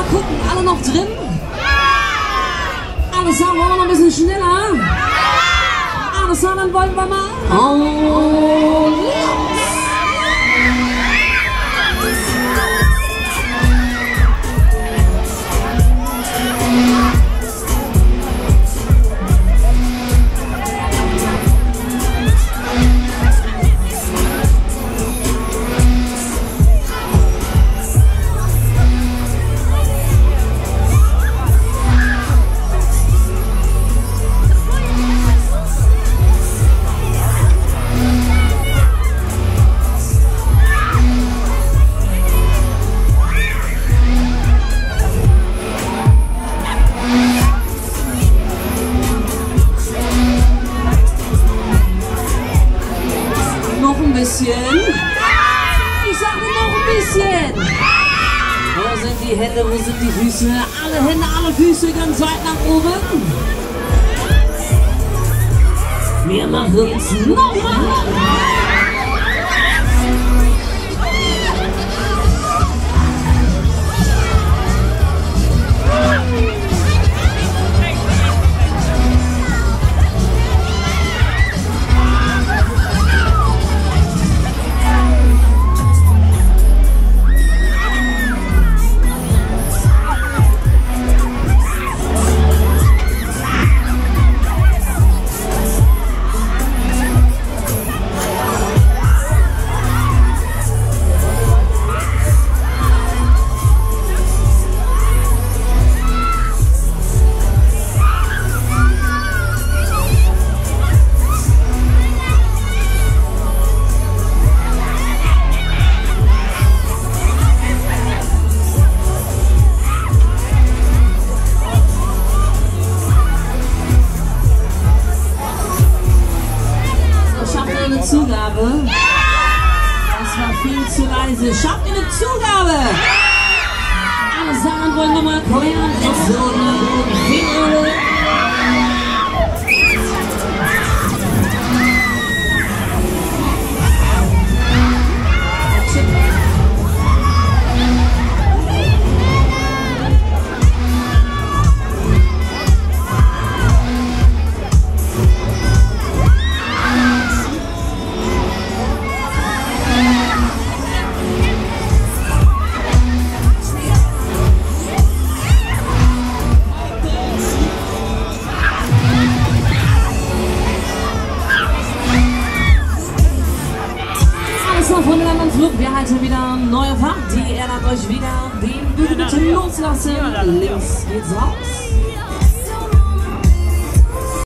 gucken, alle noch drin? Alles sagen, wollen wir noch ein bisschen schneller? Alles sagen, dann wollen wir mal. Und los! Ich sage noch ein bisschen. Wo sind die Hände, wo sind die Füße? Alle Hände, alle Füße ganz weit nach oben. Wir machen es nochmal. Zugabe. Das war viel zu leise. Schafft ihr eine Zugabe? Alle sagen wollen nochmal, komm her, let's go. Von den anderen Flug, wir halten wieder neue Fahrt. Die erinnert euch wieder, den bitte loslassen. Links geht's raus.